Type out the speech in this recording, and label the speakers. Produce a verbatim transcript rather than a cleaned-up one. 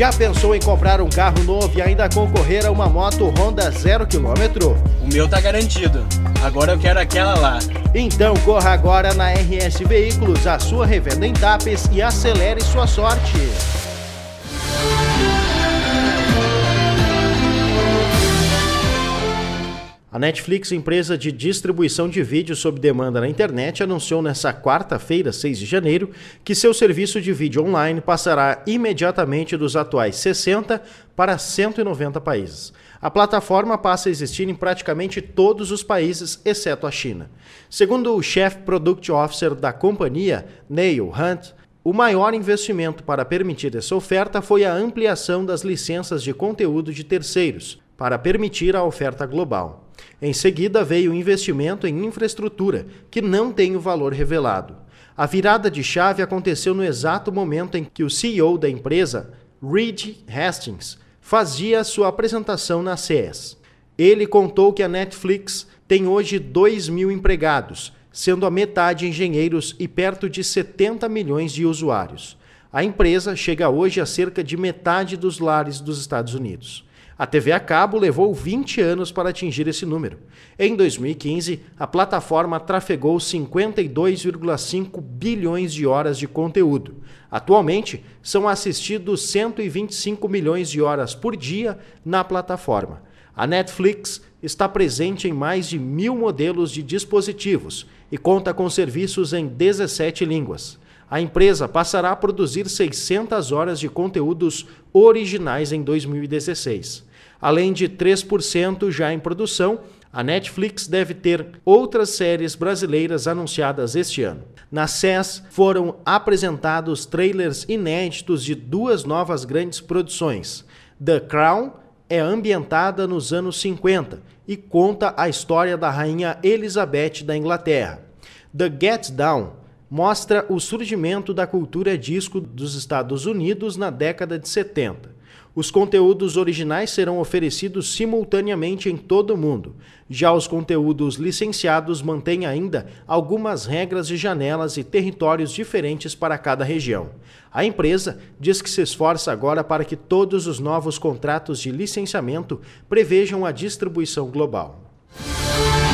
Speaker 1: Já pensou em comprar um carro novo e ainda concorrer a uma moto Honda zero quilômetro?
Speaker 2: O meu tá garantido. Agora eu quero aquela lá.
Speaker 1: Então corra agora na R S Veículos, a sua revenda em Tapes, e acelere sua sorte. A Netflix, empresa de distribuição de vídeo sob demanda na internet, anunciou nesta quarta-feira, seis de janeiro, que seu serviço de vídeo online passará imediatamente dos atuais sessenta para cento e noventa países. A plataforma passa a existir em praticamente todos os países, exceto a China. Segundo o Chief Product Officer da companhia, Neil Hunt, o maior investimento para permitir essa oferta foi a ampliação das licenças de conteúdo de terceiros, para permitir a oferta global. Em seguida, veio o investimento em infraestrutura, que não tem o valor revelado. A virada de chave aconteceu no exato momento em que o C E O da empresa, Reed Hastings, fazia sua apresentação na C E S. Ele contou que a Netflix tem hoje dois mil empregados, sendo a metade engenheiros e perto de setenta milhões de usuários. A empresa chega hoje a cerca de metade dos lares dos Estados Unidos. A T V a cabo levou vinte anos para atingir esse número. Em dois mil e quinze, a plataforma trafegou cinquenta e dois vírgula cinco bilhões de horas de conteúdo. Atualmente, são assistidos cento e vinte e cinco milhões de horas por dia na plataforma. A Netflix está presente em mais de mil modelos de dispositivos e conta com serviços em dezessete línguas. A empresa passará a produzir seiscentas horas de conteúdos originais em dois mil e dezesseis. Além de três por cento já em produção, a Netflix deve ter outras séries brasileiras anunciadas este ano. Na C E S foram apresentados trailers inéditos de duas novas grandes produções. The Crown é ambientada nos anos cinquenta e conta a história da rainha Elizabeth da Inglaterra. The Get Down mostra o surgimento da cultura disco dos Estados Unidos na década de setenta. Os conteúdos originais serão oferecidos simultaneamente em todo o mundo. Já os conteúdos licenciados mantêm ainda algumas regras de janelas e territórios diferentes para cada região. A empresa diz que se esforça agora para que todos os novos contratos de licenciamento prevejam a distribuição global.